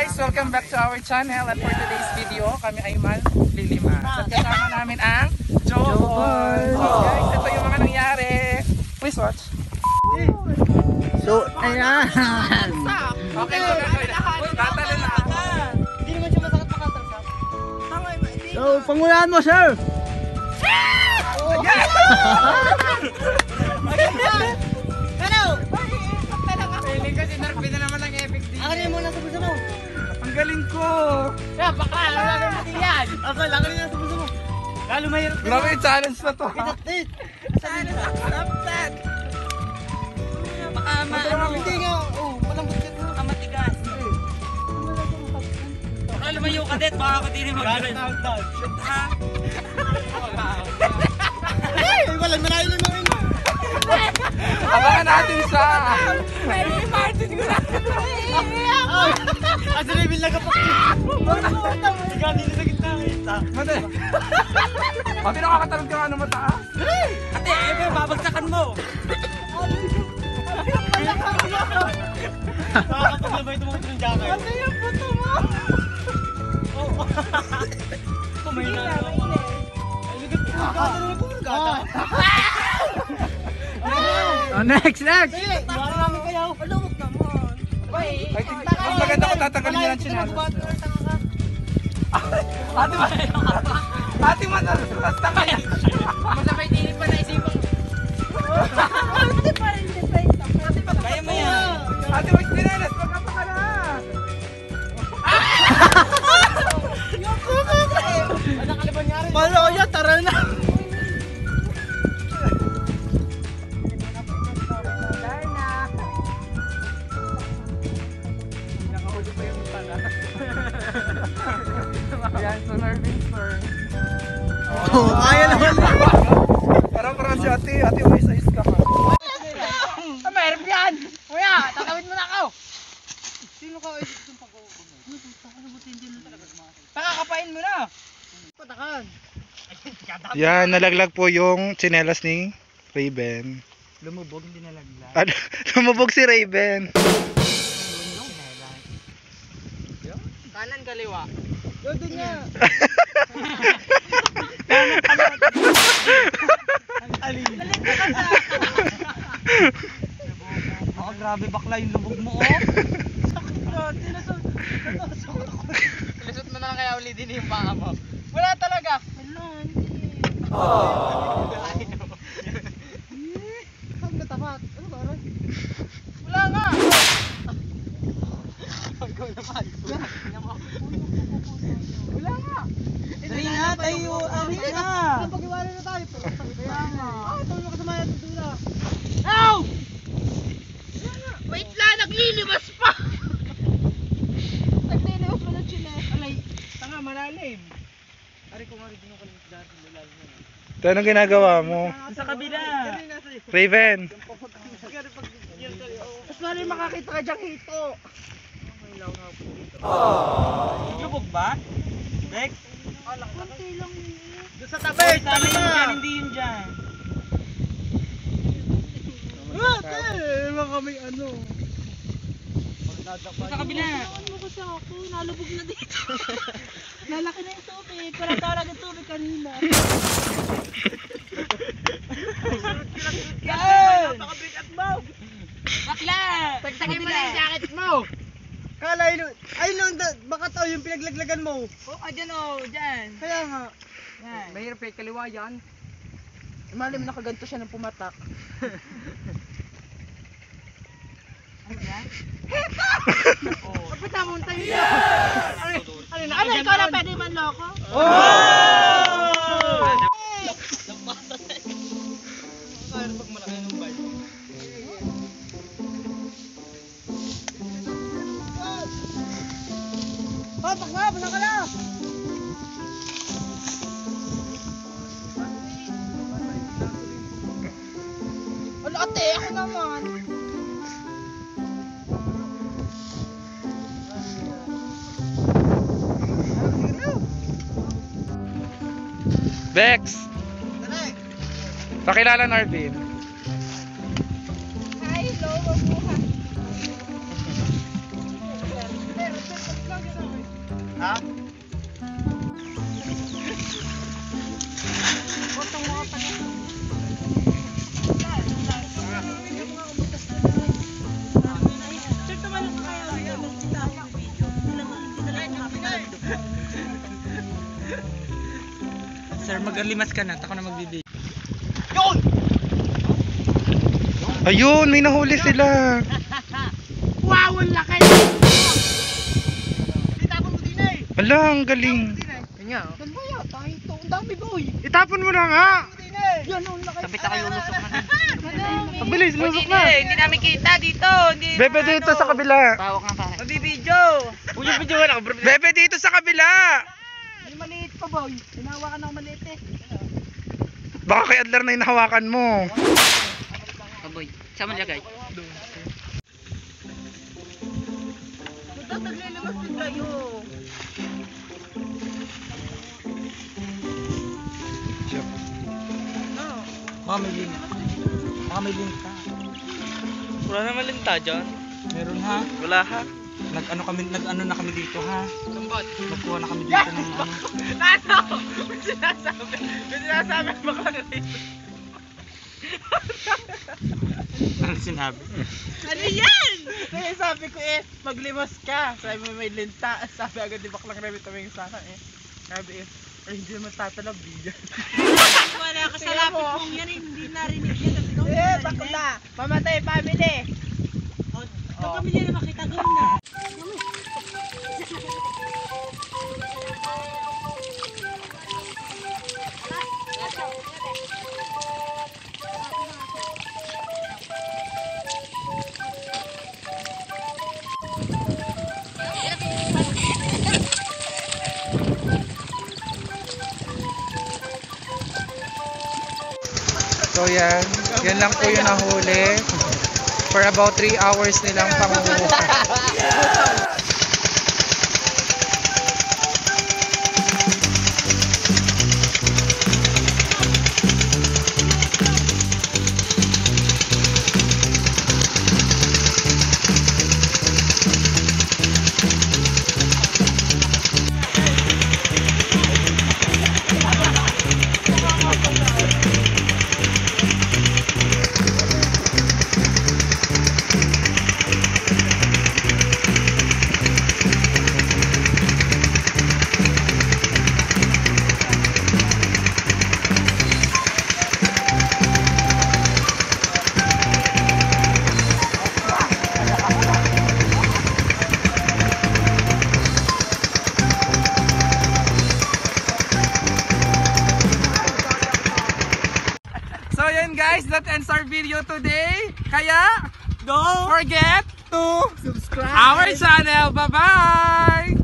Guys, welcome back to our channel at for today's video, kami ay manlilima. At kasama namin ang Joel. Guys, ito yung mga nangyari. Please watch. So, ayan. Okay, tatalon na ako. Hindi naman siya masakit makatalsap. So, pangunahan mo, sir. Ano? Feeling ko sinarpi na naman ang epic dito. Ako rin muna sa puso mo. Ang galing ko. Kaya baka, wala na natin yan. Ako, laki rin sa puso mo. Lalo mahirap. Grabe yung challenge na to. Challenge na. Stop that. Baka hindi nga. Oh, malambot ka to. Baka matigas. Baka lumayo ka dit. Baka ako din mag-drive. Shoot ha. Walang manayin mo rin. Abangan natin sa... Pwede Martin ko na. As reveal na kapak. Ikaw dito sa gitna. Mate. Mate, nakakatalog ka nga na mataas. Ate, babagsakan mo. Nakakapaglabay ito mga trinjaka. Ate, yung puto mo. Kumain na. Oh, next. Iwanan namin kayo. Alumog naman. I think, mas maganda ko tatanggalin niya ng chinelas. Ate man, basta kaya. Masabay dinit pa naisipan. Kaya mo yan. Ate, mag chinelas, magkapa ka na. Ano kaliban niya rin? Malo yan, tara na. Ayan, so nervous sir. Oh, ayaw naman. Parang si ate, may size ka ka. Mayroon yan! Kuya, tatawid mo na ako! Sino ka isip itong pag-uubog mo? Pakakapain mo na! Patakan! Yan, nalaglag po yung chinelas ni Raven. Lumubog, hindi nalaglag. Ano? Lumubog si Raven. Kanan kaliwa. Doon niya! Oh, grabe bakla yung lubog mo, oh. Sakit bro, Lusot mo na lang kaya uli din yung paa mo. Wala talaga. Wala, hindi. Saan natapat? Ano ba, Aron? Wala nga. Ikaw naman. Wala nga. Rina, tayo. Rina. Pag-iwala na tayo. Kaya nga. Ito mo kasama yung dula. Ow! Wait lang, naglilimas pa! Naglilimas pa ng chinelas. Alay, tanga, malalim. Ari ko nga rin kinukulimit dati, malalim yan. Ito, anong ginagawa mo? Sa kabila. Raven. Mas malay makakita ka dyang hito. Lubog ba? Bex? Kunti lang yun. Doon sa tabi, tabi na. Hindi yun dyan. Mga may ano. Sa kabila. Ano mo kasi ako, nalubog na dito. Nalaki na yung tubig. Parang talag yung tubig kanina. Yan! Napakabigat mo! Bakla! Tagtagin mo na yung jacket mo! Kala yun, ayun lang, baka tao yung pinaglaglagan mo. Oh, dyan oh, dyan. Kaya nga. Yan. Mahirap eh, kaliwa yan. Malim nakaganto siya ng pumatak. Ano yan? Oh. Kapit na mong tayo yun. Ano, ikaw na pwede man loko? Papak nga, bala ka na! Ano ate, ako naman. Bex! Pakilala Narvin. Hi, hello, mabuhay. Mag-limas ka na, ako na magbibigay. Ayun, may nahuli sila. Wow, ang laki! Itapon mo din eh! Ala, ang galing. Kanya, oh. Saan ba yata? Ito, ang dami boy. Itapon mo na nga. Din eh! Yan, ang laki. Sabit ako yung lusok na. Mabilis, lusok na. Hindi namin kita dito. Hindi Bebe, dito sa kabila. Bawak na tayo. Magbibidyo. Uy, yung video wala ka, bro. Bebe, dito sa kabila. May maliit pa boy. Hinawakan ako maliit eh. Baka kay Adler na inahawakan mo. Aboy. Saan mo lagay? Ba't naglilimas din kayo? Baka may link. Baka may link ka. Wala naman linta dyan. Meron ha? Wala ha. Nag-ano na kami dito ha? Tumbot. Nagkuha na kami dito ng ano. Ano? May sinasabi. May sinasabi ang bakla na dito. Ano sinabi? Ano yan? Kaya sabi ko eh, maglimas ka. Sabi mo may linta. Sabi agad di baklang rabbit tumingin sa akin eh. Sabi eh, ay hindi naman tatalab diyan. Wala ka sa lapit mong yan eh. Hindi narinig yan. Eh, bakla. Mamatay family. Pag kami nila makita doon na. So yan, yan lang po yung nahuli. For about 3 hours nilang pangunguha. So yan guys, that ends our video today. Kaya, don't forget to subscribe our channel. Bye-bye!